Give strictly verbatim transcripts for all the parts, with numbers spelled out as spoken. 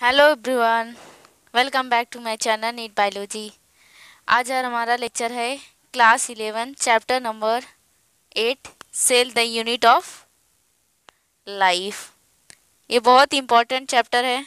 Hello everyone, welcome back to my channel NEET biology. आज यार हमारा लेक्चर है class eleven chapter number eight, cell the unit of life. ये बहुत important chapter है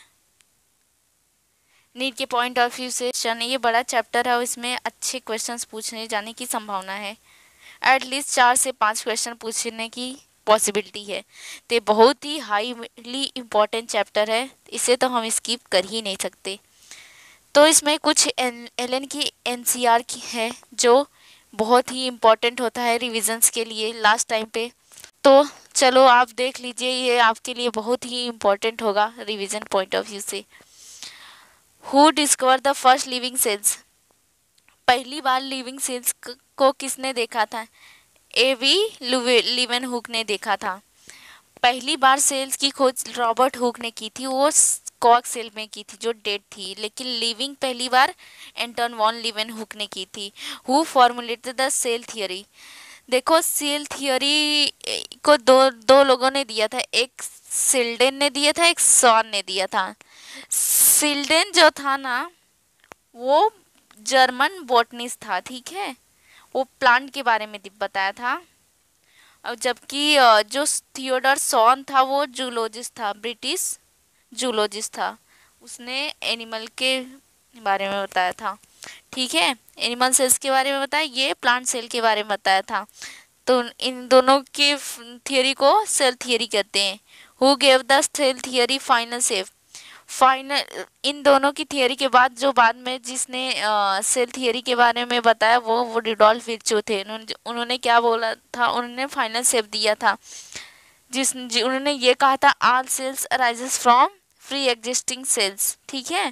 NEET के पॉइंट ऑफ व्यू से। ये बड़ा चैप्टर है और इसमें अच्छे क्वेश्चंस पूछने जाने की संभावना है। एटलीस्ट चार से पाँच क्वेश्चन पूछने की पॉसिबिलिटी है। तो ये बहुत ही हाईली इम्पोर्टेंट चैप्टर है, इसे तो हम स्किप कर ही नहीं सकते। तो इसमें कुछ एलन की एनसीईआर की है जो बहुत ही इम्पोर्टेंट होता है रिविजन्स के लिए लास्ट टाइम पे। तो चलो आप देख लीजिए, ये आपके लिए बहुत ही इम्पोर्टेंट होगा रिवीजन पॉइंट ऑफ व्यू से। Who discovered the first living cells? पहली बार लिविंग सेल्स को किसने देखा था? ए वी लीवन हुक ने देखा था। पहली बार सेल्स की खोज रॉबर्ट हुक ने की थी, वो कॉक सेल में की थी जो डेड थी। लेकिन लिविंग पहली बार एंटन वॉन लीवन हुक ने की थी। Who formulated the cell theory? देखो, सेल थियोरी को दो दो लोगों ने दिया था, एक सिल्डेन ने दिया था, एक सॉन ने दिया था। सिल्डेन जो था ना, वो जर्मन बॉटनिस्ट था, ठीक है, वो प्लांट के बारे में बताया था। और जबकि जो थियोडर सॉन था वो जूलॉजिस्ट था, ब्रिटिश जूलॉजिस्ट था, उसने एनिमल के बारे में बताया था। ठीक है, एनिमल सेल्स के बारे में बताया, ये प्लांट सेल के बारे में बताया था। तो इन दोनों की थियोरी को सेल थियोरी कहते हैं। Who gave the cell theory final shape? Final इन दोनों की थियोरी के बाद जो बाद में जिसने सेल थियोरी के बारे में बताया वो वो रिडोल्फ विर्चो थे। उन्होंने उन्होंने क्या बोला था? उन्होंने फाइनल शेप दिया था, जिस उन्होंने ये कहा था all cells arises from free existing cells. ठीक है,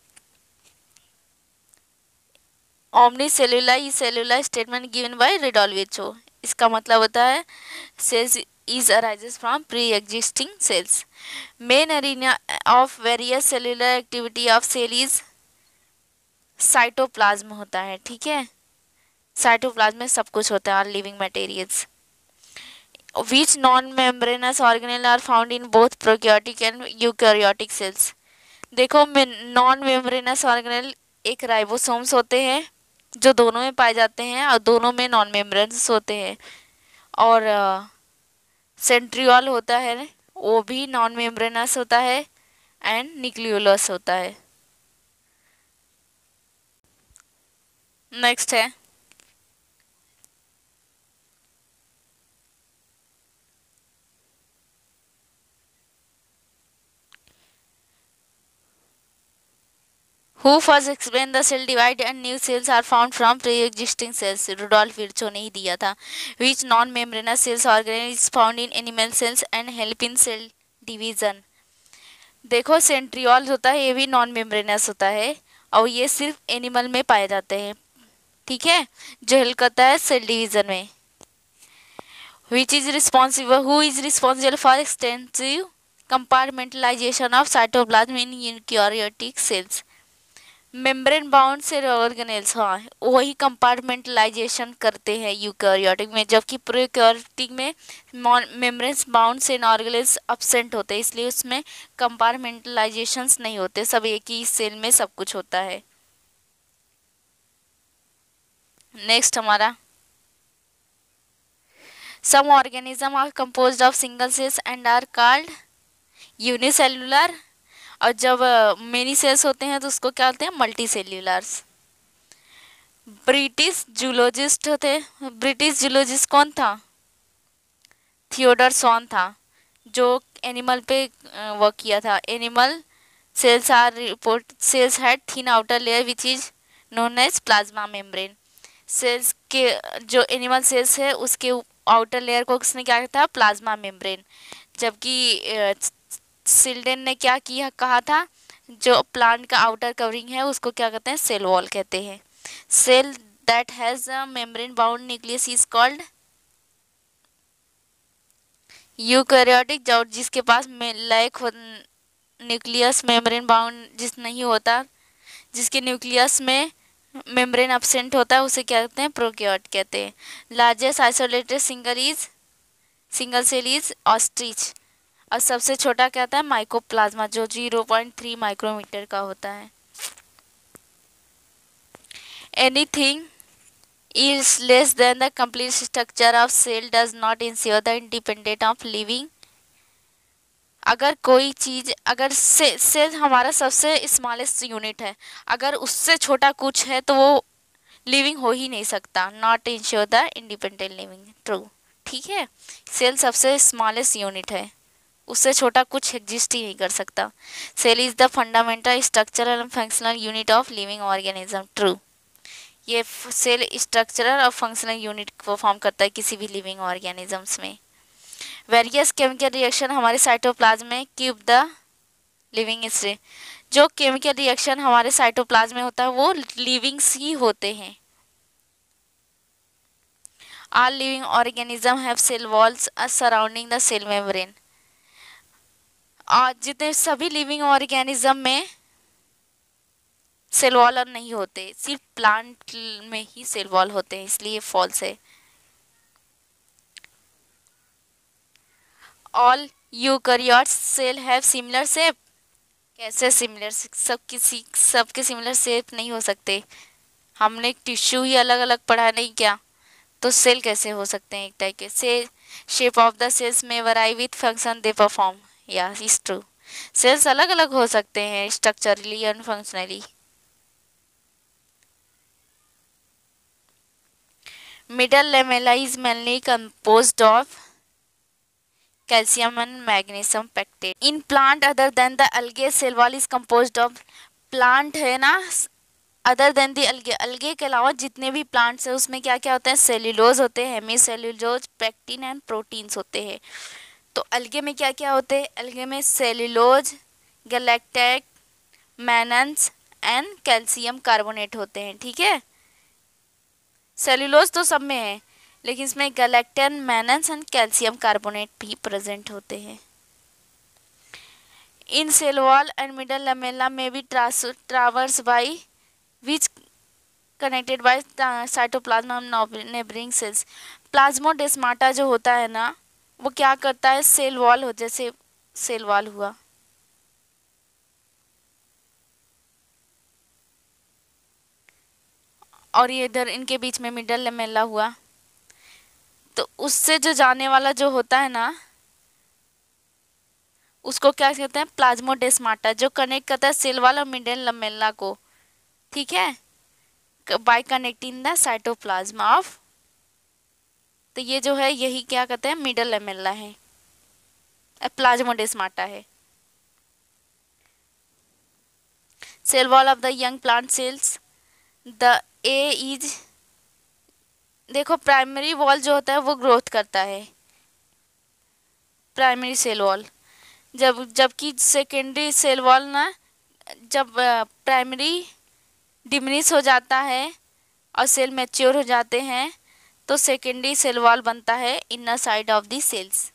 omni cellular cellular statement given by Rudolf Virchow. इसका मतलब होता है cells is arises from pre-existing cells. Main arena of various cellular activity of cell is cytoplasm होता है। ठीक है, साइटोप्लाज्म में सब कुछ होता है, living materials. Which non-membranous organelle are found in both prokaryotic and eukaryotic cells? देखो, नॉन मेम्ब्रेनस ऑर्गेनेल एक राइबोसोम्स होते हैं जो दोनों में पाए जाते हैं और दोनों में नॉन मेम्ब्रेनस होते हैं। और सेंट्रियोल होता है, वो भी नॉन मेम्ब्रेनस होता है एंड न्यूक्लियोलस होता है। नेक्स्ट है who first explain the cell divide and new cells are found from pre existing cells? Rudolf Virchow ने ही दिया था। Which non membranous cells organelle is found in animal cells and help in cell division? देखो, centriole होता है, ये भी non membranes होता है और ये सिर्फ एनिमल में पाए जाते हैं। ठीक है, जो हेल्प करता है सेल डिवीजन में। Which is responsible? Who is responsible for extensive compartmentalization of cytoplasm in eukaryotic cells? Membrane bound cell organelles, हाँ, वही कंपार्टमेंटलाइजेशन करते हैं यूकैरियोटिक में, जबकि प्रोकैरियोटिक में membrane bound cell organelles absent होते हैं, इसलिए उसमें कंपार्टमेंटलाइजेशंस नहीं होते, सब एक ही सेल में सब कुछ होता है। नेक्स्ट हमारा some organism are composed of single cells and are called unicellular, और जब मेनी सेल्स होते हैं तो उसको क्या बोलते हैं? Multi cellulars. ब्रिटिश जूलॉजिस्ट होते ब्रिटिश जूलॉजिस्ट कौन था? थियोडर सॉन था, जो एनिमल पे वर्क किया था। Animal cells are report cells had thin outer layer which is known as plasma membrane. Cells के जो एनिमल सेल्स है उसके आउटर लेयर को किसने क्या था? Plasma membrane. जबकि सिल्डेन ने क्या किया कहा था? जो प्लांट का आउटर कवरिंग है उसको क्या कहते हैं? सेल वॉल कहते हैं। Cell that has a membrane bound nucleus is called eukaryotic, जो जिसके पास लैक न्यूक्लियस मेम्ब्रेन बाउंड जिस नहीं होता, जिसके न्यूक्लियस में मेम्ब्रेन एब्सेंट होता है, उसे क्या कहते हैं? प्रोकैरियोट कहते हैं। Largest isolated single is single cell is ostrich. और सबसे छोटा क्या होता है, माइकोप्लाज्मा, जो ज़ीरो पॉइंट थ्री माइक्रोमीटर का होता है। Anything is less than the complete structure of cell does not ensure the independent of living। अगर कोई चीज, अगर से, सेल हमारा सबसे स्मॉलेस्ट यूनिट है, अगर उससे छोटा कुछ है तो वो लिविंग हो ही नहीं सकता। Not ensure the independent living, true. ठीक है, सेल सबसे स्मॉलेस्ट यूनिट है, उससे छोटा कुछ एग्जिस्ट ही नहीं कर सकता। Cell is the fundamental structural and functional unit of living organism, true. ये सेल स्ट्रक्चरल और फंक्शनल यूनिट को फॉर्म करता है किसी भी लिविंग ऑर्गेनिजम्स में। वेरियस केमिकल रिएक्शन हमारे साइटोप्लाज्म में कीप द लिविंग हिस्ट्री। जो केमिकल रिएक्शन हमारे साइटोप्लाज्म में होता है वो लिविंग्स ही होते हैं। All living organism have cell walls surrounding the cell membrane. और जितने सभी लिविंग ऑर्गेनिज्म में सेल वॉल नहीं होते, सिर्फ प्लांट में ही सेल वॉल होते हैं, इसलिए फॉल्स है। All eukaryotes cell have similar shape. कैसे सिमिलर, सब किसी सबके सिमिलर शेप नहीं हो सकते। हमने टिश्यू ही अलग अलग पढ़ा नहीं क्या, तो सेल कैसे हो सकते हैं एक टाइप के। Cell shape of the cells में vary with function they perform, या इज ट्रू। सेल्स अलग अलग हो सकते हैं structurally and functionally. Middle lamella is mainly composed of calcium and magnesium pectate. In plant other than the algae, cell wall is composed of, plant है ना, other than दी अलगे, अलगे के अलावा जितने भी प्लांट्स है उसमें क्या क्या होते हैं, सेल्यूलोज होते हैं, hemi cellulose, pectin and proteins होते हैं। तो अलगे में क्या क्या होते हैं, अलगे में cellulose, galactate, mannans and calcium carbonate होते हैं। ठीक है, सेल्यूलोज तो सब में है, लेकिन इसमें galactan, mannans and calcium carbonate भी प्रेजेंट होते हैं। इन cell wall and middle lamella में भी traverse by which connected by cytoplasm and neighbouring cells. Plasmodesmata जो होता है ना, वो क्या करता है, सेल वॉल हो, जैसे सेल वॉल हुआ, और ये इधर इनके बीच में मिडल लमेला हुआ, तो उससे जो जाने वाला जो होता है ना, उसको क्या कहते हैं, प्लाज्मोडेस्माटा, जो कनेक्ट करता है सेल वॉल और मिडल लमेला को। ठीक है, by connecting the cytoplasm of, तो ये जो है यही क्या कहते हैं, मिडल लमेला है, प्लाज्मोडेस्माटा है। Cell wall of the young plant cells, the a is, देखो प्राइमरी वॉल जो होता है वो ग्रोथ करता है, प्राइमरी सेल वॉल, जब जबकि सेकेंडरी सेल वॉल ना, जब प्राइमरी डिमिनिश हो जाता है और सेल मैच्योर हो जाते हैं तो सेकेंडरी सेल वॉल बनता है inner side of the cells.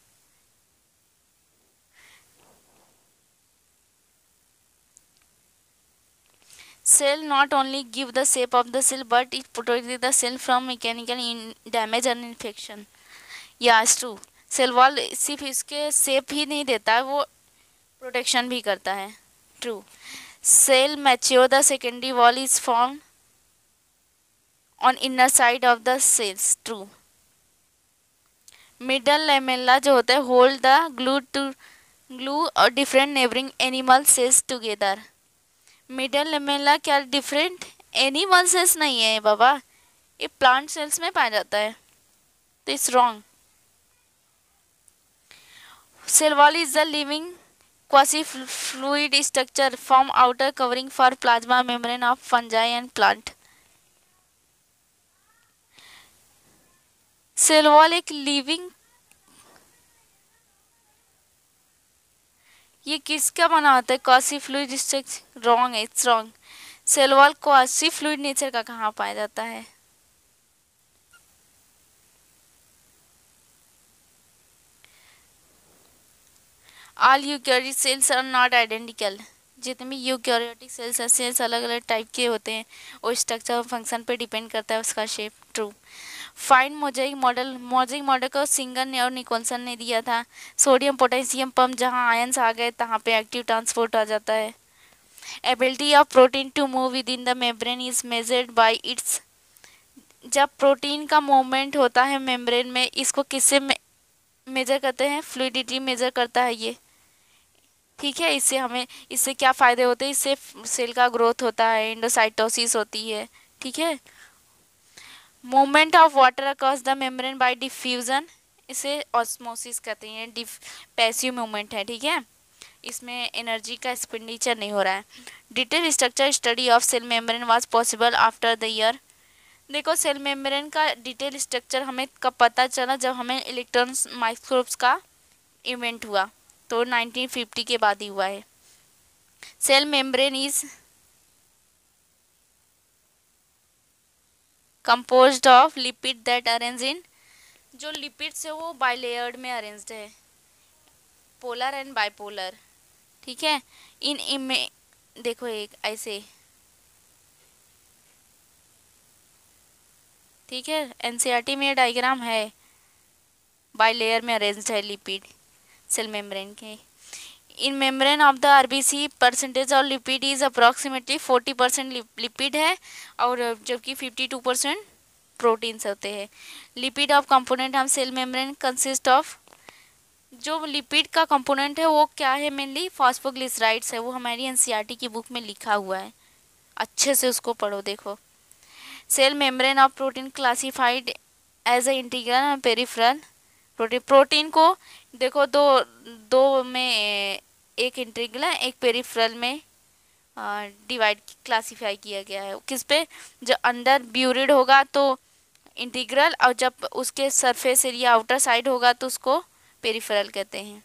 Cell not only give the shape of the cell but it protects the cell from mechanical damage and infection. Yeah, it's true. Cell wall सिर्फ इसके shape ही नहीं देता है, वो protection भी करता है। True. Cell mature the secondary wall is form on inner side of the cells, true. Middle lamella जो होता है hold the glue to glue और different neighbouring animal cells together. Middle lamella क्या डिफरेंट एनिमल सेल्स नहीं है बाबा, ये plant cells में पाया जाता है, तो it's wrong. Cell wall is the living quasi fluid structure form outer covering for plasma membrane of fungi and plant. Cell wall एक लिविंग, ये किसका बना होता है, क्वासी फ्लूइड स्ट्रक्चर, रॉन्ग है, it's wrong. Cell wall quasi fluid nature का कहाँ पाया जाता है। All eukaryotic cells are not identical, जितने भी यूकैरियोटिक सेल्स हैं, सेल्स अलग अलग टाइप के होते हैं, और स्ट्रक्चर और फंक्शन पे डिपेंड करता है उसका shape, true. Fine mosaic model, mosaic model को सिंगर ने और निकोलसन ने दिया था। सोडियम पोटेशियम पंप, जहां आयंस आ गए तहां पे एक्टिव ट्रांसपोर्ट आ जाता है। Ability of protein to move within the membrane is measured by its, जब प्रोटीन का मूवमेंट होता है मेम्ब्रेन में, इसको किससे मेजर करते हैं? फ्लूइडिटी मेजर करता है ये, ठीक है। इससे हमें, इससे क्या फ़ायदे होते हैं? इससे सेल का ग्रोथ होता है, एंडोसाइटोसिस होती है, ठीक है। Movement of water across the membrane by diffusion, इसे ऑस्मोसिस कहते हैं, डिफ पैसिव मूवमेंट है, ठीक है। इसमें एनर्जी का एक्सपेंडिचर नहीं हो रहा है। Detail structure study of cell membrane was possible after the year, देखो सेल मेम्ब्रेन का डिटेल स्ट्रक्चर हमें कब पता चला? जब हमें इलेक्ट्रॉन माइक्रोस्कोप्स का इवेंट हुआ, तो नाइनटीन फिफ्टी के बाद ही हुआ है। Cell membrane is composed of lipid that arrange in, जो लिपिड्स है वो बाइलेयर्ड में अरेंज्ड है, पोलर एंड बाइपोलर, ठीक है। इन इमे देखो एक ऐसे, ठीक है, एनसीईआरटी में ये डायग्राम है, बाइलेयर में अरेंज्ड है लिपिड सेल मेम्ब्रेन के। In membrane of the RBC percentage of lipid is approximately forty percent lipid है, और जबकि फिफ्टी टू परसेंट प्रोटीन्स होते हैं। लिपिड ऑफ कंपोनेंट हम सेल मेम्ब्रेन कंसिस्ट ऑफ, जो लिपिड का कंपोनेंट है वो क्या है? मेनली फॉस्फोग्लिसराइड्स है, वो हमारी एनसीईआरटी की बुक में लिखा हुआ है, अच्छे से उसको पढ़ो। देखो cell membrane of protein classified as a integral and peripheral protein, protein को देखो दो दो में, एक इंटीग्रल है, एक पेरिफेरल में डिवाइड क्लासिफाई किया गया है। किस पे? जो अंदर ब्यूरिड होगा तो इंटीग्रल, और जब उसके सरफेस एरिया आउटर साइड होगा तो उसको पेरिफेरल कहते हैं।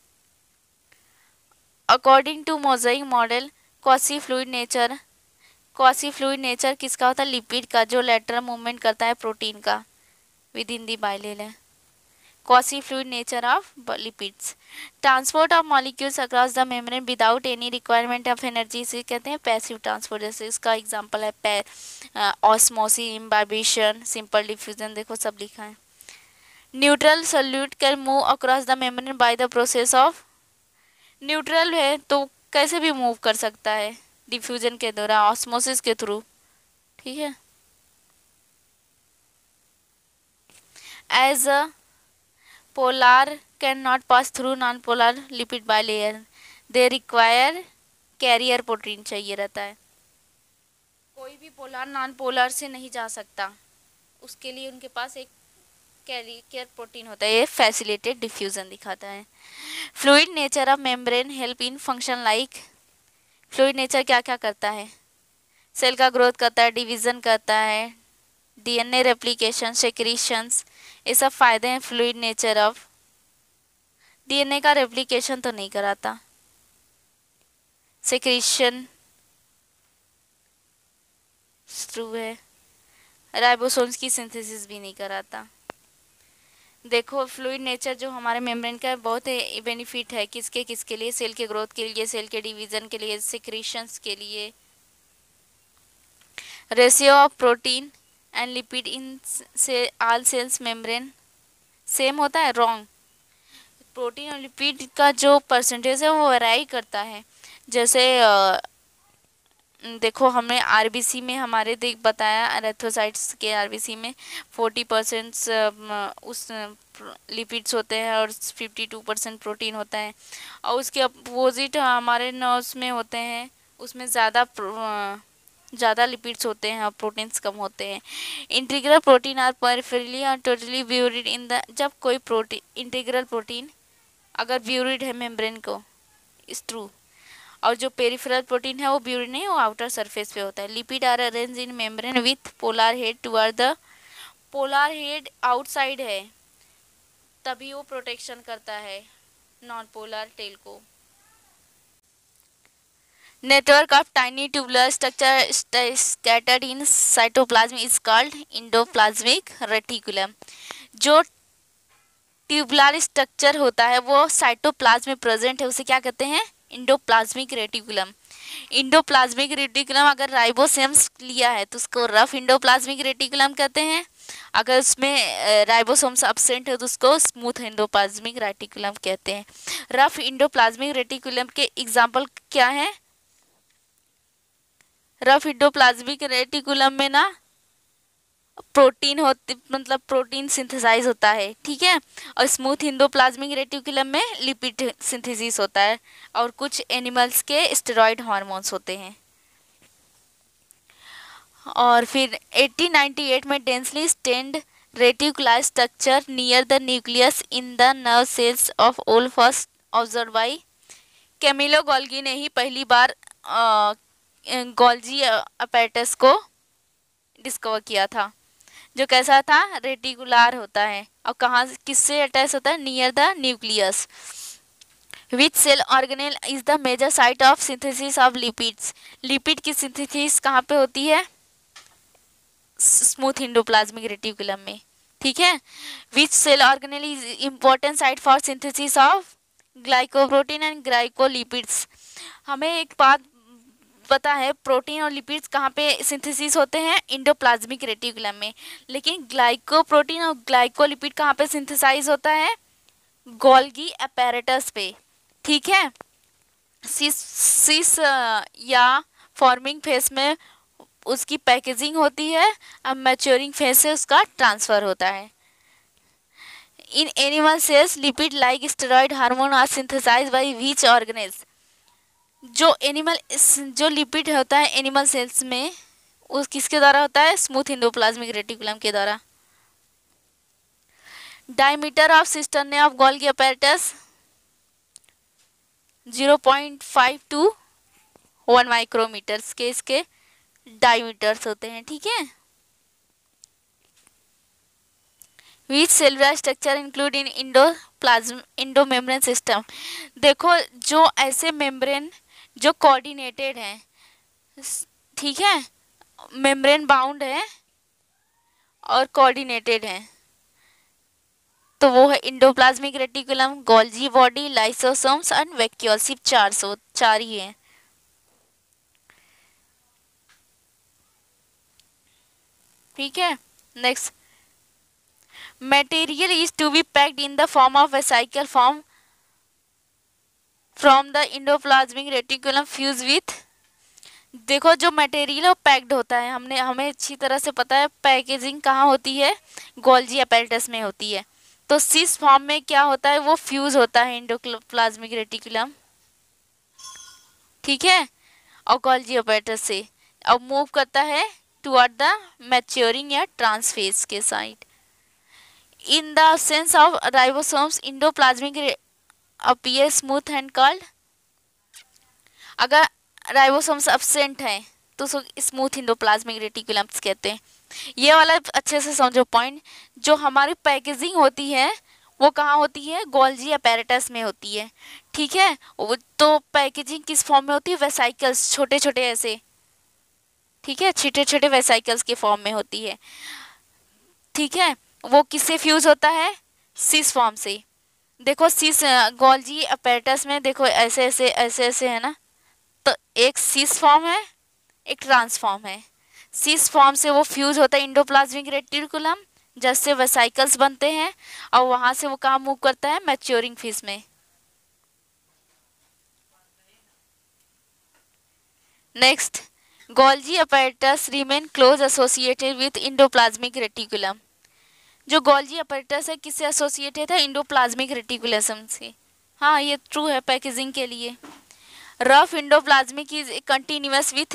According to mosaic model, quasi fluid nature, quasi fluid nature किसका होता है? लिपिड का, जो लेटरल मूवमेंट करता है प्रोटीन का within the bilayer. Quasi fluid nature of lipids, transport of molecules across the membrane without any requirement of energy, से कहते हैं पैसिव ट्रांसपोर्ट। जैसे इसका एग्जांपल है ऑस्मोसिस, इम्बाइबिशन, सिंपल डिफ्यूजन, देखो सब लिखा है। Neutral solute can move across the membrane by the process of, neutral है तो कैसे भी मूव कर सकता है डिफ्यूजन के द्वारा, ऑस्मोसिस के थ्रू, ठीक है। As a polar can not pass through non polar lipid bilayer, they require carrier protein चाहिए रहता है। कोई भी पोलर नॉन पोलर से नहीं जा सकता, उसके लिए उनके पास एक कैरियर प्रोटीन होता है। ये फैसिलिटेड डिफ्यूजन दिखाता है। Fluid nature of membrane help in function like, fluid nature क्या क्या करता है? सेल का ग्रोथ करता है, डिवीजन करता है, डीएनए रेप्लिकेशन, सेक्रीशंस, ये सब फायदे हैं फ्लूइड नेचर ऑफ। डीएनए का रेप्लिकेशन तो नहीं कराता, सेक्रीशन ट्रू है, राइबोसोम्स की सिंथेसिस भी नहीं कराता। देखो फ्लूइड नेचर जो हमारे मेम्ब्रेन का बहुत बेनिफिट है, किसके किसके लिए? सेल के ग्रोथ के लिए, सेल के डिवीजन के लिए, सेक्रीशंस के लिए। Ratio of protein and lipid in से ऑल सेल्स मेम्ब्रेन सेम होता है? रॉन्ग। प्रोटीन और लिपिड का जो परसेंटेज है वो वेराई करता है। जैसे देखो हमें आरबीसी में हमारे देख बताया, एरिथ्रोसाइट्स के आरबीसी में फोर्टी परसेंट उस लिपिड्स होते हैं और फिफ्टी टू परसेंट प्रोटीन होता है, और उसके अपोजिट हमारे नर्व्स में होते हैं, उसमें ज़्यादा ज़्यादा लिपिड्स होते हैं और प्रोटीन्स कम होते हैं। इंटीग्रल प्रोटीन आर पेरिफेरली और टोटली ब्यूरिड इन द, जब कोई प्रोटीन इंटीग्रल प्रोटीन अगर ब्यूरिड है मेम्ब्रेन को, इज ट्रू, और जो पेरिफेरल प्रोटीन है वो ब्यूरिड नहीं, वो आउटर सरफेस पे होता है। Lipid are arrange in membrane with polar head toward the, polar head outside है तभी वो प्रोटेक्शन करता है नॉन पोलर टेल को। Network of tiny tubular structure scattered in cytoplasm is called endoplasmic reticulum. जो ट्यूबुलर स्ट्रक्चर होता है वो साइटोप्लाज्म में प्रेजेंट है, उसे क्या कहते हैं? Endoplasmic reticulum. इंडोप्लाज्मिक रेटिकुलम अगर राइबोसोम्स लिया है तो उसको रफ इंडोप्लाज्मिक रेटिकुलम कहते हैं। अगर उसमें राइबोसोम्स एब्सेंट है तो उसको स्मूथ इंडोप्लाज्मिक रेटिकुलम कहते हैं। रफ इंडोप्लाज्मिक रेटिकुलम के एग्जाम्पल क्या है? रफ इंडोप्लाज्मिक रेटिकुलम में ना प्रोटीन होती मतलब प्रोटीन सिंथेसाइज होता है, ठीक है। और स्मूथ इंडोप्लाज्मिक रेटिकुलम में लिपिड सिंथेसिस होता है और कुछ एनिमल्स के स्टेरॉइड हार्मोन्स होते हैं। और फिर अठारह सौ अट्ठानवे में densely stained reticular structure near the nucleus in the nerve cells of owl first observe by Camillo Golgi ने ही पहली बार गोल्जी अपैरेटस को डिस्कवर किया था, जो कैसा था? रेटिकुलर होता है। और कहाँ किससे अटैच होता है? Near the nucleus. Which cell organelle is the major site of synthesis of lipids? Lipid की सिंथेसिस कहाँ पे होती है? स्मूथ इंडोप्लाज्मिक रेटिकुलम में, ठीक है। Which cell organelle is important site for synthesis of glycoprotein and glycolipids? हमें एक बात पता है, प्रोटीन और लिपिड्स कहाँ पे सिंथेसिस होते हैं? इंडोप्लाज्मिक रेटिकुलम में। लेकिन ग्लाइकोप्रोटीन और ग्लाइकोलिपिड कहाँ पे सिंथेसाइज होता है? गोल्गी अपैरेटस पे, ठीक है। सिस सिस या फॉर्मिंग फेज में उसकी पैकेजिंग होती है, अब मैच्योरिंग फेज से उसका ट्रांसफर होता है। In animal cells lipid like steroid hormone are synthesize by which organelles? जो एनिमल जो लिपिड होता है एनिमल सेल्स में, उस किसके द्वारा होता है? स्मूथ इंडोप्लाज्मिक रेटिकुलम के द्वारा। Diameter of cisternae of Golgi apparatus zero point five to one micrometers के इसके डायमीटर्स होते हैं, ठीक है। Which cellular structure include in endoplasm endomembrane system? देखो, जो ऐसे मेम्ब्रेन जो कोऑर्डिनेटेड हैं, ठीक है, मेम्ब्रेन बाउंड है और कोऑर्डिनेटेड है, तो वो है endoplasmic reticulum, Golgi body, lysosomes and vacuole. सिर्फ चार सौ चार ही है, ठीक है। Next, material is to be packed in the form of vesicle form from the endoplasmic reticulum fuse with. देखो, जो मटेरियल वो पैक्ड होता है, हमने हमें अच्छी तरह से पता है पैकेजिंग कहाँ होती है? गोल्जी अपैरेटस में होती है। तो सिस फॉर्म में क्या होता है? वो फ्यूज होता है इंडोप्लाज्मिक रेटिकुलम, ठीक है, और गोल्जी अपैरेटस से अब मूव करता है टुवर्ड द मैच्योरिंग या ट्रांसफेज के side. In the absence of ribosomes endoplasmic appear smooth and called. अगर राइबोसोम्स एब्सेंट है तो उसको स्मूथ इंडोप्लाज्मिक रेटिकुलम्स कहते हैं। ये वाला अच्छे से समझो पॉइंट। जो हमारी पैकेजिंग होती है वो कहाँ होती है? गोल्जी अपैरेटस में होती है, ठीक है। वो तो पैकेजिंग किस फॉर्म में होती है? वेसिकल्स, छोटे छोटे ऐसे, ठीक है, छोटे छोटे वेसिकल्स के फॉर्म में होती है, ठीक है। वो किससे फ्यूज होता है? सिस फॉर्म से। देखो, सिस गोल्जी अपैरेटस में देखो ऐसे ऐसे ऐसे ऐसे है ना, तो एक सिस फॉर्म है, एक ट्रांसफॉर्म है। सिस फॉर्म से वो फ्यूज होता है इंडोप्लाज्मिक रेटिकुलम, जिससे वेसिकल्स बनते हैं, और वहां से वो कहाँ मूव करता है? मैच्योरिंग फेज में। Next, Golgi apparatus remain close associated with endoplasmic reticulum. जो गोल्जी अपैरेटस है किससे एसोसिएटेड है? इंडोप्लाज्मिक रेटिकुलम से। हाँ, ये ट्रू है पैकेजिंग के लिए। Rough endoplasmic is continuous with,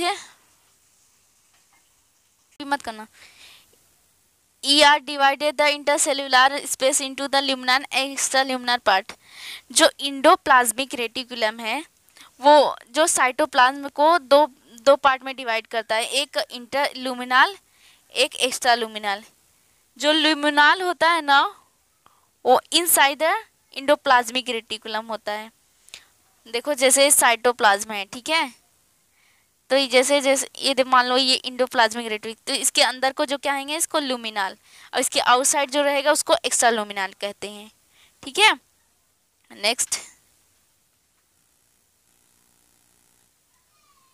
मत करना, E R divided the intercellular space into the luminal and extra luminal part. जो इंडोप्लाज्मिक रेटिकुलम है वो जो साइटोप्लाज्म को दो दो पार्ट में डिवाइड करता है, एक इंटर ल्यूमिनल, एक एक्स्ट्रा ल्यूमिनल। जो ल्यूमिनल होता है ना वो इनसाइड द इंडोप्लाज्मिक रेटिकुलम होता है। देखो, जैसे साइटोप्लाज्म है, ठीक है, तो ये जैसे जैसे ये मान लो ये इंडोप्लाज्मिक रेटिकुलम, तो इसके अंदर को जो क्या आएंगे इसको ल्यूमिनल, और इसके आउटसाइड जो रहेगा उसको एक्स्ट्रा ल्यूमिनल कहते हैं, ठीक है। Next,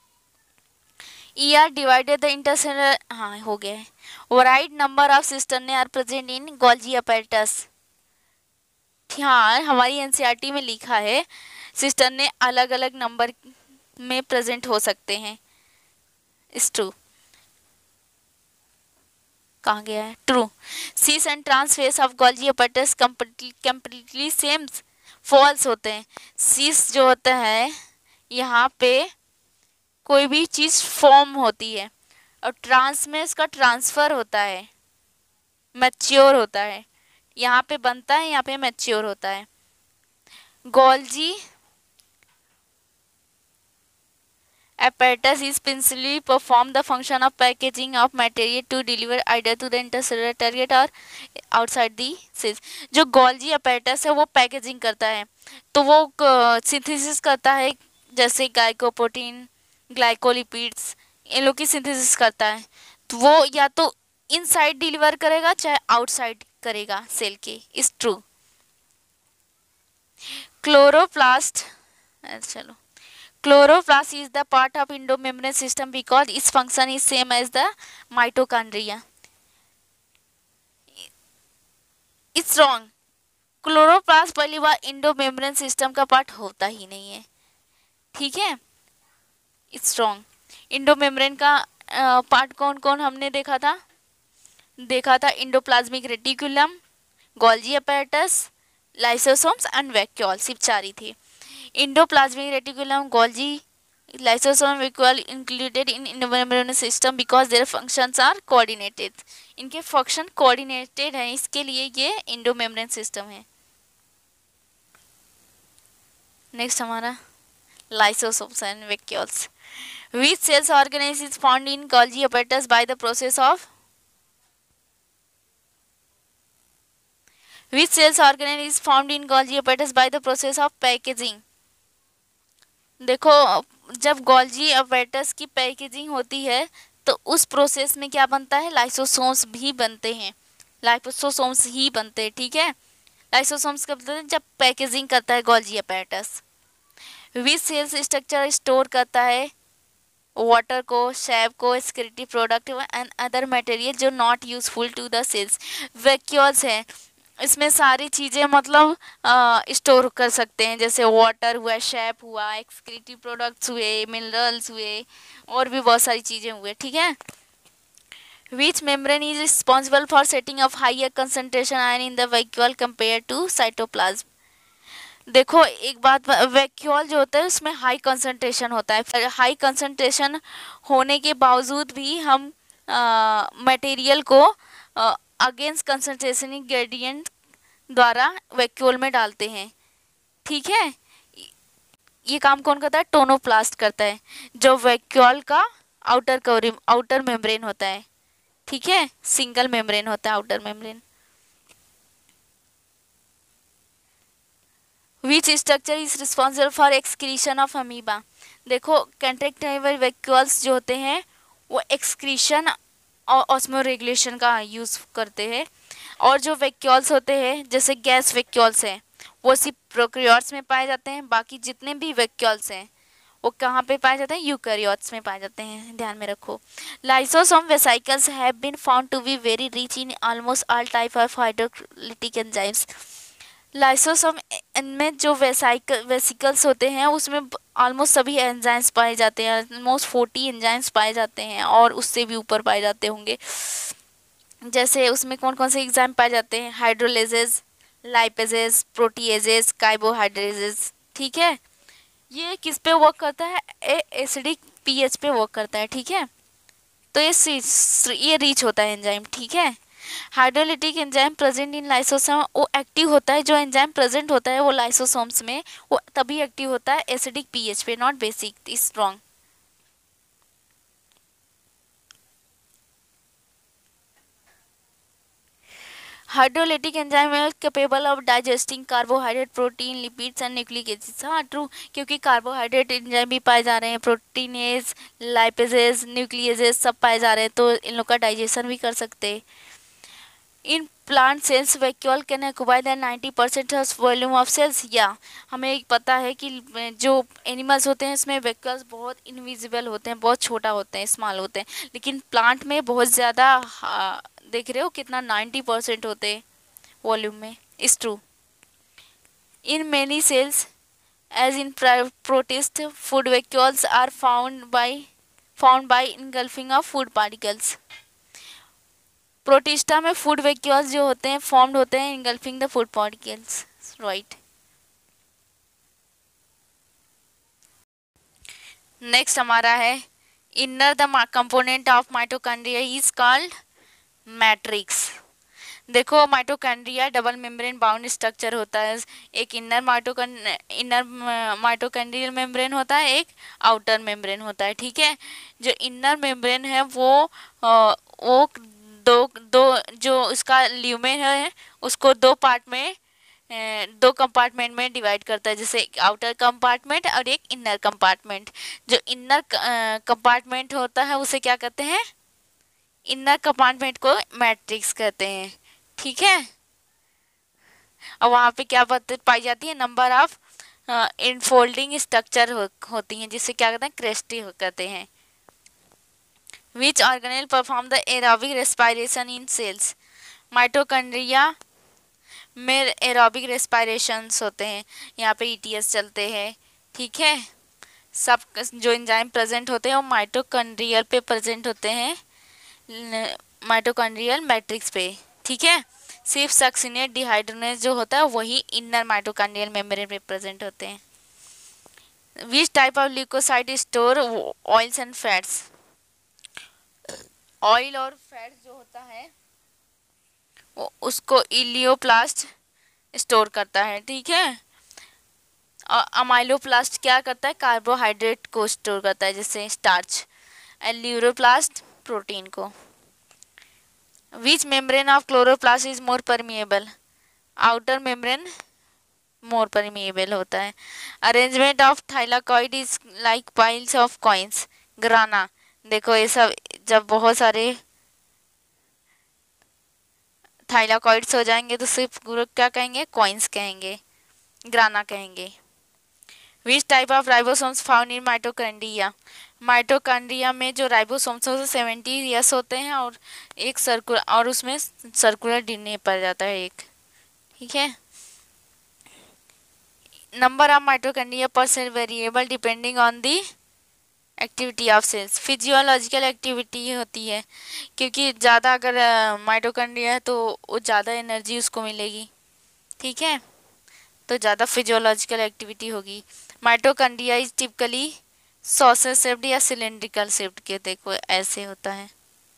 E R divided the intercellular, हाँ हो गया है। Varied number of cisternae are present in Golgi apparatus. हाँ हमारी एनसीईआरटी में लिखा है सिस्टर्ने अलग अलग नंबर में प्रेजेंट हो सकते हैं। इस ट्रू, कहाँ गया है, true. Cis and trans face of Golgi apparatus completely same, false होते हैं। सीस जो होता है यहाँ पे कोई भी चीज़ फॉर्म होती है, और ट्रांस में इसका ट्रांसफ़र होता है, मैच्योर होता है। यहाँ पे बनता है, यहाँ पे मैच्योर होता है। Golgi apparatus is principally perform the function of packaging of material to deliver either to the intercellular target or outside the cells। जो गोल्जी apparatus है वो पैकेजिंग करता है, तो वो सिंथेसिस करता है, जैसे ग्लाइकोप्रोटीन, ग्लाइकोलिपिड्स, इन लोग की सिंथेसिस करता है। तो वो या तो इनसाइड डिलीवर करेगा चाहे आउटसाइड करेगा सेल के। Is true. क्लोरोप्लास्ट, चलो, chloroplast is the part of endomembrane system because its function is same as the mitochondria। It's wrong। Chloroplast पहली बार इंडोमेम्ब्रेन सिस्टम का पार्ट होता ही नहीं है, ठीक है। It's wrong. इंडोमेम्ब्रेन का पार्ट कौन कौन हमने देखा था, देखा था endoplasmic reticulum, Golgi apparatus, lysosomes and vacuole, सिर्फ चार ही थे। Endoplasmic reticulum, Golgi, lysosome vacuole included in endomembrane system because their functions are coordinated। इनके फंक्शन कोऑर्डिनेटेड हैं, इसके लिए ये इंडोमेम्ब्रेन सिस्टम है। नेक्स्ट हमारा lysosomes and vacuoles। Which cells organelle is found in Golgi apparatus by the process of Which cells organelle is formed in Golgi apparatus by the process of packaging। देखो जब Golgi apparatus की packaging होती है तो उस process में क्या बनता है, लाइसोसोम्स भी बनते हैं, लाइसोसोम्स ही बनते हैं, ठीक है। लाइसोसोम्स कब बनते हैं, जब पैकेजिंग करता है Golgi apparatus. Which cells structure store करता है वाटर को, शैप को, secretory product and other material जो not useful to the cells. Vacuoles है, इसमें सारी चीज़ें मतलब स्टोर कर सकते हैं, जैसे वाटर हुआ, शैप हुआ, एक्सक्रीटिव प्रोडक्ट्स हुए, मिनरल्स हुए, और भी बहुत सारी चीज़ें हुए, ठीक है। Which membrane is responsible for setting of higher concentration ion in the vacuole compare to cytoplasm. देखो एक बात, वैक्यूल जो होता है उसमें हाई कंसंट्रेशन होता है, हाई कंसंट्रेशन होने के बावजूद भी हम मटेरियल को अगेंस्ट कंसंट्रेशन ग्रेडियंट द्वारा वैक्यूल में डालते हैं, ठीक है। ये काम कौन करता है, टोनोप्लास्ट करता है, जो वैक्यूल का आउटर कवरिंग आउटर मेम्ब्रेन होता है, ठीक है, सिंगल मेम्ब्रेन होता है outer membrane. Which structure is responsible for excretion of amoeba. देखो कंट्रैक्टाइल वैक्यूल्स जो होते हैं वो एक्सक्रीशन और ऑस्मो रेगुलेशन का यूज़ करते हैं, और जो वैक्यूल्स होते हैं जैसे गैस वैक्यूल्स हैं वो सिर्फ प्रोकैरियोट्स में पाए जाते हैं, बाकी जितने भी वैक्यूल्स हैं वो कहाँ पे पाए जाते हैं, यूकैरियोट्स में पाए जाते हैं, ध्यान में रखो। Lysosome vesicles have been found to be very rich in almost all type of hydrolytic enzymes. Lysosome इनमें जो वेसाइकल वेसिकल्स होते हैं उसमें ऑलमोस्ट सभी एंजाइम्स पाए जाते हैं, ऑलमोस्ट फोर्टी एंजाइम्स पाए जाते हैं, और उससे भी ऊपर पाए जाते होंगे। जैसे उसमें कौन कौन से एंजाइम पाए जाते हैं, हाइड्रोलेजेस, लाइपेजेस, प्रोटीएजेस, कार्बोहाइड्रेजेस, ठीक है। ये किस पे वर्क करता है, ए एसिडिक पीएच पे वर्क करता है, ठीक है। तो ये ये रीच होता है एंजाइम, ठीक है। Hydrolytic enzyme present in lysosome वो एक्टिव होता है, जो एंजाइम प्रेजेंट होता है वो लाइसोसोम्स में वो तभी एक्टिव होता है एसिडिक पीएच पे, not basic. Is strong. Hydrolytic enzyme है capable of digesting carbohydrate, protein, lipids and nucleic acids. हाँ ट्रू, क्योंकि कार्बोहाइड्रेट एंजाइम भी पाए जा रहे हैं, प्रोटीनेज, लाइपेजेस, न्यूक्लियजेस सब पाए जा रहे हैं, तो इन लोग का डाइजेशन भी कर सकते हैं। In plant cells vacuole can acquire the ninety percent volume of cells. या हमें पता है कि जो एनिमल्स होते हैं इसमें वैक्यूल्स बहुत इनविजिबल होते हैं, बहुत छोटा होते हैं, स्मॉल होते हैं, लेकिन प्लांट में बहुत ज़्यादा, देख रहे हो कितना, नाइन्टी परसेंट होते हैं वॉल्यूम में। Is true in many cells as in protist food vacuoles are found by found by engulfing of food particles. Protista में फूड वैक्यूल्स जो होते हैं फॉर्म्ड होते हैं engulfing the food particles, right. Next हमारा है inner the component of mitochondria is called matrix. देखो mitochondria double membrane bound structure होता है। एक इनर माइटोकॉन इनर माइटोकॉन्ड्रियल मेम्ब्रेन होता है, एक आउटर मेम्ब्रेन होता है, ठीक है। जो इनर मेम्ब्रेन है वो आ, वो दो दो जो उसका ल्यूमेन है उसको दो पार्ट में, दो कंपार्टमेंट में डिवाइड करता है, जैसे एक आउटर कंपार्टमेंट और एक इनर कंपार्टमेंट। जो इनर कंपार्टमेंट होता है उसे क्या कहते हैं, इनर कंपार्टमेंट को मैट्रिक्स कहते हैं, ठीक है। और वहाँ पे क्या पाई जाती है, नंबर ऑफ इनफोल्डिंग स्ट्रक्चर हो, होती हैं, जिससे क्या कहते हैं, क्रेस्टी कहते हैं। Which organelle perform the aerobic respiration in cells? Mitochondria में एरोबिक रेस्पिरेशंस होते हैं, यहाँ पे ईटीएस चलते हैं, ठीक है। सब जो एंजाइम प्रेजेंट होते हैं वो माइटोकॉन्ड्रियल पे प्रेजेंट होते हैं, माइटोकॉन्ड्रियल मैट्रिक्स पे, ठीक है। सिर्फ सक्सिनेट डिहाइड्रोनेस जो होता है वही इनर माइटोकॉन्ड्रियल मेम्ब्रेन पे प्रेजेंट होते हैं। Which type of leucocyte store oils and fats? Oil और फैट जो होता है वो उसको इलियोप्लास्ट स्टोर करता है, ठीक है। और अमाइलोप्लास्ट क्या करता है, कार्बोहाइड्रेट को स्टोर करता है, जैसे स्टार्च। एल्यूरोप्लास्ट प्रोटीन को। Which membrane of chloroplast is more permeable? Outer membrane more permeable होता है। Arrangement of thylakoid is like piles of coins. Grana, देखो ये सब जब बहुत सारे थाइलाकॉइड्स हो जाएंगे तो सिर्फ क्या कहेंगे, कॉइन्स कहेंगे, ग्राना कहेंगे। Which type of ribosomes found in mitochondria? Mitochondria में जो राइबोसोम्स होते हैं सेवेंटी यस होते हैं और एक सर्कुलर, और उसमें सर्कुलर डीएनए पड़ जाता है एक, ठीक है। Number of mitochondria per cell variable depending on the activity of cells. Physiological activity होती है, क्योंकि ज़्यादा अगर माइटोकॉन्ड्रिया है तो वो ज़्यादा एनर्जी उसको मिलेगी, ठीक है, तो ज़्यादा फिजियोलॉजिकल एक्टिविटी होगी। Mitochondria is typically sausage shaped या सिलेंड्रिकल शेप्ड के, देखो ऐसे होता है,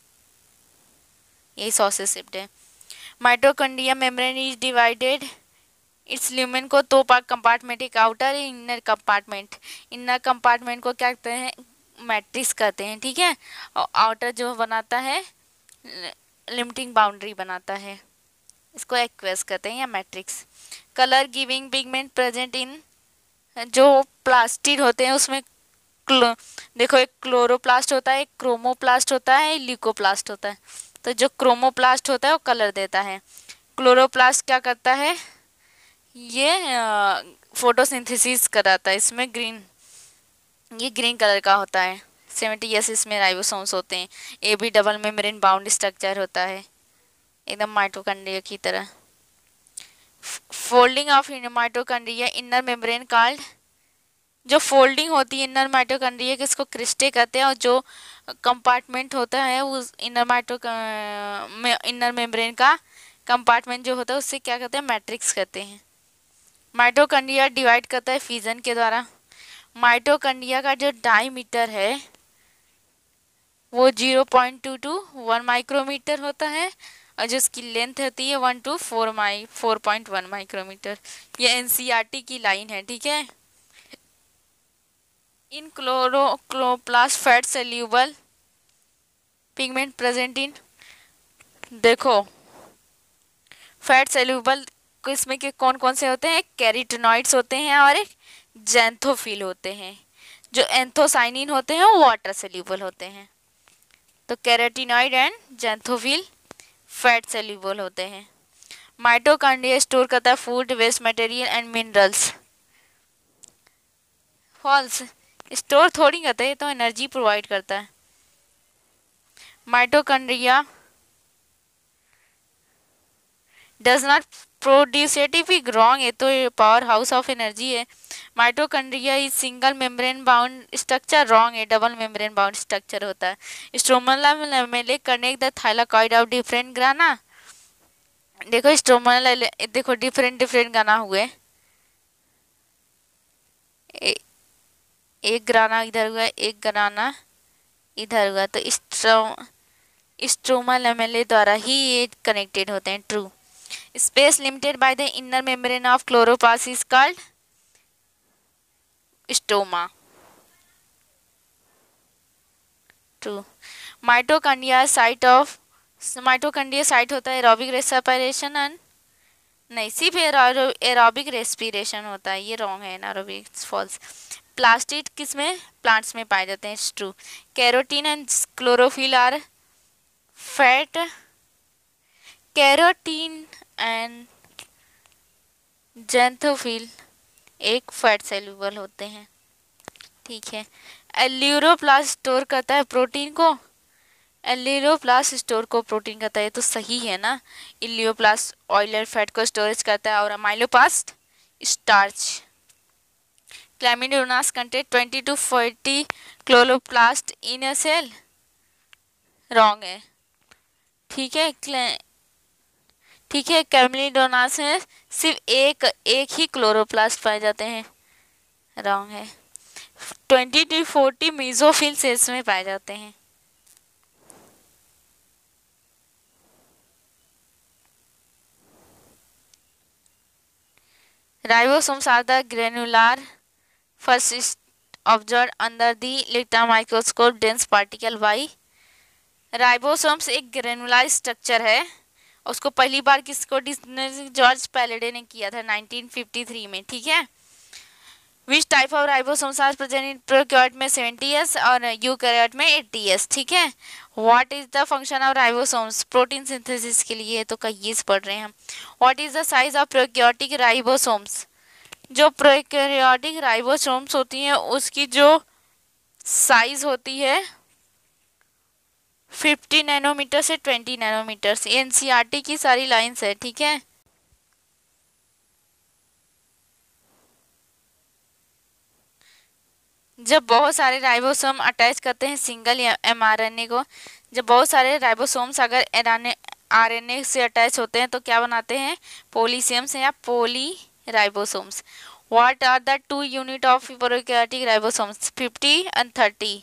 यही सॉसेज शेप्ड है। Mitochondria membrane is divided its lumen को दो पार्ट कंपार्टमेंट, एक outer inner compartment. Inner compartment को क्या कहते हैं, मैट्रिक्स कहते हैं, ठीक है। और आउटर जो बनाता है लिमिटिंग बाउंड्री बनाता है, इसको एक्वेस कहते हैं या matrix. Colour giving pigment present in, जो प्लास्टिड होते हैं उसमें देखो एक क्लोरोप्लास्ट होता है, एक क्रोमोप्लास्ट होता है, ल्यूकोप्लास्ट होता है। तो जो क्रोमोप्लास्ट होता है वो कलर देता है, क्लोरोप्लास्ट क्या करता है, ये फोटोसिंथेसिस कराता है, इसमें ग्रीन, ये ग्रीन कलर का होता है। सेवेंटी यस इसमें राइबोसोम्स होते हैं। ए भी डबल मेम्ब्रेन बाउंड स्ट्रक्चर होता है, एकदम माइटोकॉन्ड्रिया की तरह। Folding of mitochondria inner membrane called, जो फोल्डिंग होती है इनर माइटोकॉन्ड्रिया किसको क्रिस्टे कहते हैं, और जो कंपार्टमेंट होता है उस इनर माइटो इनर मेम्ब्रेन का कंपार्टमेंट जो होता है उससे क्या कहते हैं, मैट्रिक्स कहते हैं। माइटोकॉन्ड्रिया डिवाइड करता है फिजन के द्वारा। माइटोकॉन्ड्रिया का जो डायमीटर है वो zero point two to one micrometre होता है, और जो उसकी लेंथ होती है one to four my four point one micrometre. ये एनसीईआरटी की लाइन है, ठीक है। इन क्लोरो chloroplast fat soluble pigment present in, देखो फैट सेल्यूबल इसमें के कौन कौन से होते हैं, एक कैरोटीनॉइड्स होते हैं और एक जैंथोफिल होते हैं। जो एंथोसाइनिन होते हैं वो वाटर सेल्यूबल होते हैं, तो carotenoid and xanthophyll fat soluble होते हैं। माइटोकॉन्ड्रिया स्टोर करता है food waste material and minerals. False, store थोड़ी करता है, ये तो एनर्जी प्रोवाइड करता है। Mitochondria does not produce ATP, wrong, ये तो पावर हाउस ऑफ एनर्जी है। Mitochondria is single membrane bound structure, wrong है, डबल मेम्ब्रेन बाउंड स्ट्रक्चर होता है। Stroma lamellae connect the thylakoid of different grana, देखो stroma, देखो डिफरेंट डिफरेंट गाना हुए, ए, एक ग्राना इधर हुआ, एक ग्राना इधर हुआ, तो स्ट्रो स्ट्रोमा लेमेले द्वारा ही ये कनेक्टेड होते हैं। True. Space limited by the inner membrane of chloroplast is called stoma. True. Mitochondria site of mitochondria site होता है एरोबिक रेस्पिरेशन एंड नहीं, सिर्फ एरोबिक रेस्पिरेशन होता है, ये रॉन्ग है, एनारोबिक फॉल्स। प्लास्टिड किस में, प्लांट्स में पाए जाते हैं, true. Carotene and chlorophyll are fat, carotene and xanthophyll एक फैट सेल्यूबल होते हैं, ठीक है। एल्यूरोप्लास्ट स्टोर करता है प्रोटीन को, एल्यूरोप्लास्ट स्टोर को प्रोटीन करता है, तो सही है ना। इलियोप्लास्ट ऑयलर फैट को स्टोरेज करता है और amyloplast starch. Chlamydomonas contain twenty to forty chloroplast in a cell, wrong है, ठीक है। ठीक है, कैमिडोनास में सिर्फ एक एक ही क्लोरोप्लास्ट पाए जाते हैं, रॉन्ग है। Twenty to forty mesophyll cells में पाए जाते हैं। Ribosomes are the granular first observe under the electron microscope dense particle by. Ribosomes एक ग्रेनुलर स्ट्रक्चर है, उसको पहली बार किसको जॉर्ज पैलेडे ने किया था नाइनटीन फिफ्टी थ्री में, ठीक है। Which type of ribosomes are present in prokaryote में सेवेंटी एस और यूकैरियोट में एटी एस, ठीक है। What is the function of ribosomes, protein synthesis के लिए, तो कई पढ़ रहे हैं हम। What is the size of prokaryotic ribosomes, जो प्रोकैरियोटिक राइबोसोम्स होती हैं उसकी जो साइज होती है फिफ्टी नैनोमीटर से ट्वेंटी नैनोमीटर, एनसीईआरटी की सारी लाइंस है, ठीक है। जब बहुत सारे राइबोसोम अटैच करते हैं सिंगल एमआरएनए को, जब बहुत सारे राइबोसोम्स अगर आरएनए से अटैच होते हैं तो क्या बनाते हैं, पॉलीसेम्स या poly ribosomes. What are the two unit of prokaryotic ribosomes, fifty and thirty,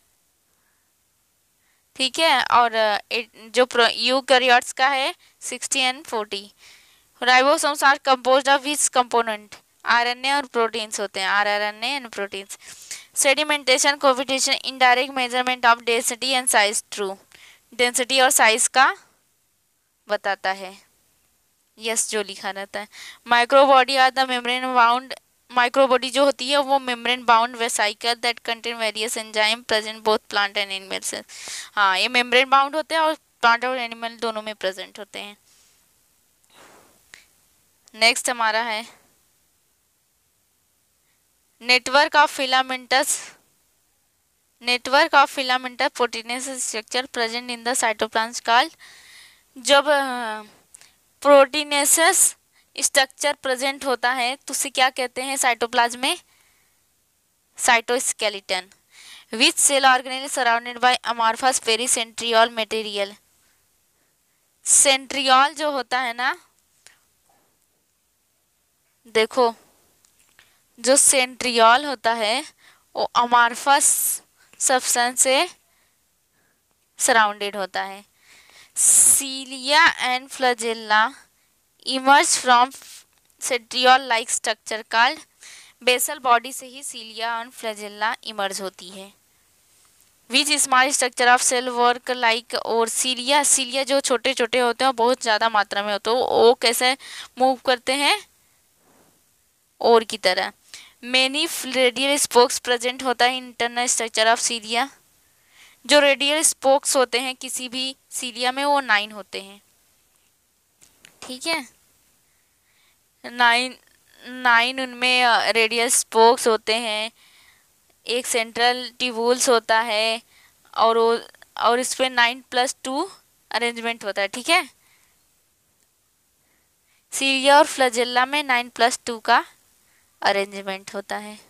ठीक है। और जो यूकैरियोट्स का है sixty and forty. Ribosomes are composed of which component, RNA और प्रोटीन्स होते हैं, rRNA and proteins. Sedimentation coefficient indirect measurement of density and size, true, density और साइज का बताता है, यस, जो लिखा रहता है। Microbody are the membrane bound, microbody जो होती है वो membrane bound vesicle that contain various enzyme present both plant and animal से, हाँ, ये मेम्ब्रेन बाउंड होते हैं और प्लांट और एनिमल दोनों में प्रेजेंट होते हैं। नेक्स्ट हमारा है network of filamentous, network of filamentous proteinaceous structure present in the cytoplasm called, जब प्रोटीनेसस स्ट्रक्चर प्रेजेंट होता है तो उसे क्या कहते हैं साइटोप्लाज्म में, cytoskeleton. Which cell organelle surrounded by amorphous pericentriolar material, centriole जो होता है ना, देखो जो सेंट्रियल होता है वो अमॉर्फस सब्सटेंस से सराउंडेड होता है। Cilia and flagella emerge from centriole like structure called, basal body से ही सीलिया एंड फ्लैजेला इमर्ज होती है। Which small structure of cell work like, और सीलिया, सीलिया जो छोटे छोटे होते हैं बहुत ज़्यादा मात्रा में होते हैं, वो कैसे मूव करते हैं, और की तरह। मेनी रेडियल स्पोक्स प्रेजेंट होता है इंटरनल स्ट्रक्चर ऑफ सीलिया, जो रेडियल स्पोक्स होते हैं किसी भी सीलिया में वो नाइन होते हैं, ठीक है। नाइन नाइन उनमें रेडियल स्पोक्स होते हैं, एक सेंट्रल ट्यूबुल्स होता है, और वो और इस पे नाइन प्लस टू अरेंजमेंट होता है, ठीक है। सीलिया और फ्लजेल्ला में नाइन प्लस टू का अरेंजमेंट होता है।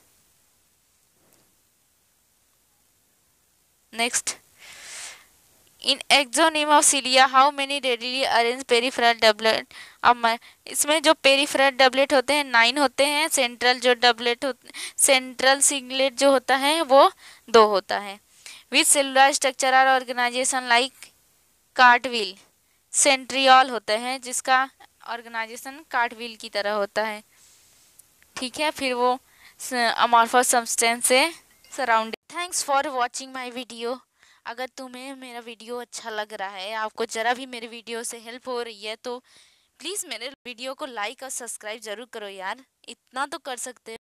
Next, in axoneme of cilia how many radially arrange peripheral doublet. अब मैं इसमें जो पेरिफेरल डबलेट होते हैं नाइन होते हैं, सेंट्रल जो डबलेट होते सेंट्रल सिंगलेट जो होता है वो दो होता है। Which cellular structure are organisation like cartwheel, centriole होते हैं जिसका ऑर्गेनाइजेशन कार्टविल की तरह होता है, ठीक है। फिर वो अमॉर्फस सब्सटेंस से surrounded. Thanks for watching my video. अगर तुम्हें मेरा वीडियो अच्छा लग रहा है, आपको ज़रा भी मेरे वीडियो से हेल्प हो रही है, तो प्लीज़ मेरे वीडियो को लाइक और सब्सक्राइब ज़रूर करो यार, इतना तो कर सकते हो।